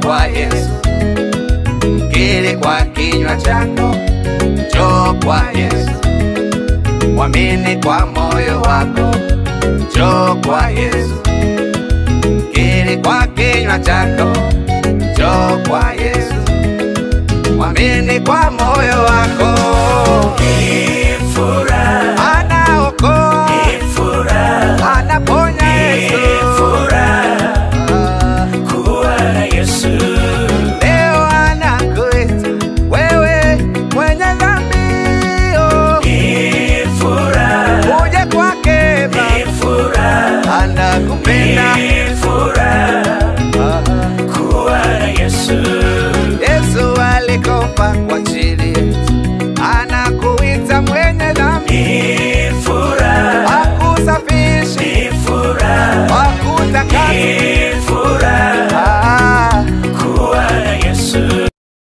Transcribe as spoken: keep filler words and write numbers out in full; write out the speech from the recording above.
kwa Yesu, kiri kwa kinywa chako, njoo kwa Yesu, mwamini kwa moyo wako, njoo kwa Yesu, kiri kwake